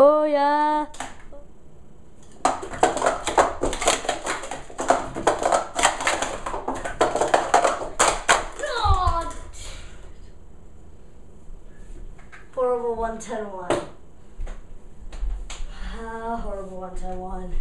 Oh yeah. God. 4 over 110-1. Horrible 110-1.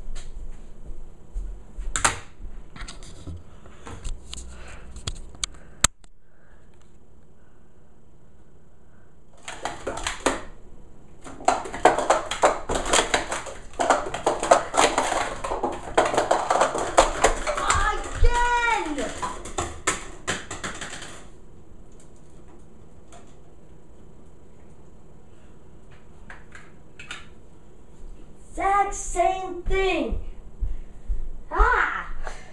Exact same thing. Ah!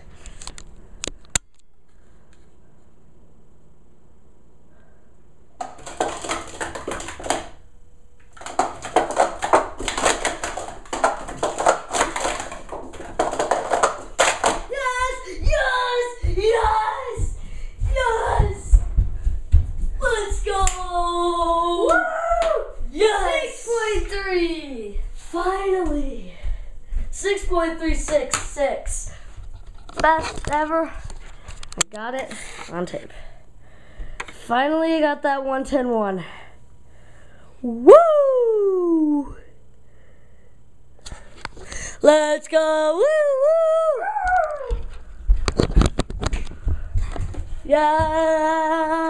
Yes! Yes! Yes! Yes! Let's go! Woo! Yes! 6.3! Finally! 6.366. Best ever. I got it on tape. Finally, I got that 110-1. Woo! Let's go! Woo! Woo! Yeah!